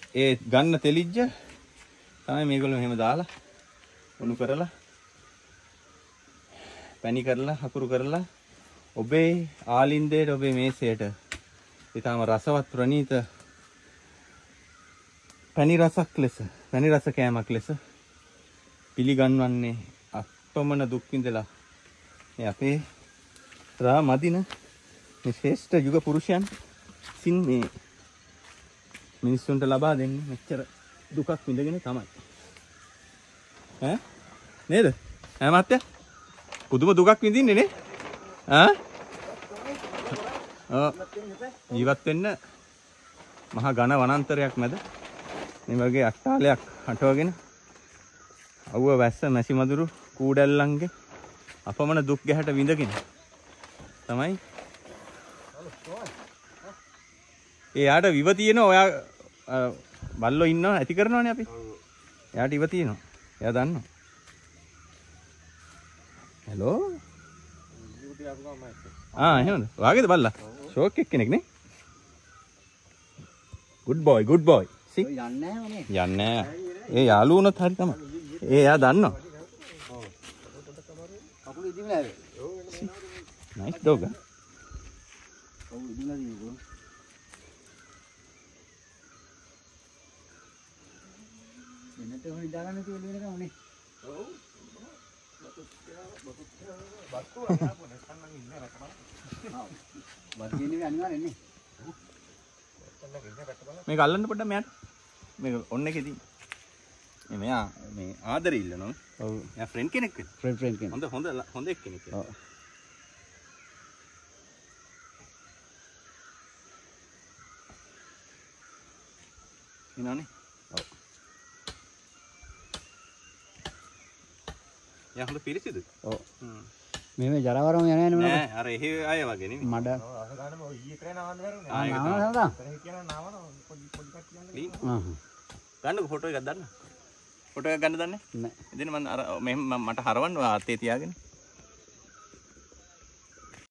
ඒ ගන්න තෙලිජ්ජ තමයි මේගොල්ලෝ මෙහෙම දාලා උණු කරලා පැණි කරලා හකුරු කරලා ඔබේ ආලින්දයට ඔබේ මේසයට ඊටම රසවත් ප්‍රණීත පැණි රසක් ලෙස පැණි රස කෑමක් ලෙස පිළිගන්වන්නේ අපමණ දුක් විඳලා මේ අපේ රා මදින මේ ශ්‍රේෂ්ඨ යුග පුරුෂයන් සින් මේ මිනිස්සුන්ට ලබා දෙන්නේ මෙච්චර දුකක් විඳගෙන තමයි ඈ නේද ඈ මහත්තයා පුදුම දුකක් විඳින්නේ නේ ජීවත් වෙන්න මහා ඝන වනාන්තරයක් මැද මේ වගේ අට්ටාලයක් හටවගෙන අවුව වැස්ස මැසි මදුරු කූඩැල්ලන්ගේ අපමණ දුක් ගැහැට විඳගෙන තමයි එයාට විව තියෙන ඔයා බල්ලෝ ඉන්නවා ඇති කරනවනේ අපි එයාට ඉව තියෙනවා එයා දන්නවා හෙලෝ එහෙමද වාගේද බල්ලා ෂෝක් එක්කෙනෙක් නේ good boy යන්නේ නැහැ ඒ යාළුවෝ උනත් හරි තමයි එයා දන්නවා කකුල ඉදිමලා nice dog කකුල ඉදිමලා දිනු එන්නට හොනි දාගන්න කියලා වෙනකම නේ ඔව් බක්කෝ ආපු නැත්නම් ඉන්නේ රකම බත් කියන්නේ අනිවාර්යෙන් නේ මේක අල්ලන්න පොඩ්ඩක් මෙයාට මේක ඔන්න එකේ තියෙන මෙයා මේ ආදරේ ඉල්ලනවා ඔව් එයා ෆ්‍රෙන්ඩ් කෙනෙක් වෙන ෆ්‍රෙන්ඩ් කෙනෙක් හොඳ එක්කෙනෙක් ඔව් ඉන්නවනේ ඔව් යා හොඳ පිළිසිදු ඔව් මේ ජරවරම යන්නේ නෑ නෑ අර එහෙ අය වගේ නෙමෙයි මඩ අස ගන්නම ඔය ඊයේ කරේ නාවන්න බැරුනේ ආ ඒක තමයි කියන නාවන පොඩි කට්ටියක් ගන්නකො ෆොටෝ එකක් ගන්න ෆොටෝ එකක් ගන්න දන්නේ නෑ ඉතින් මම අර මට හරවන්න අතේ තියාගෙන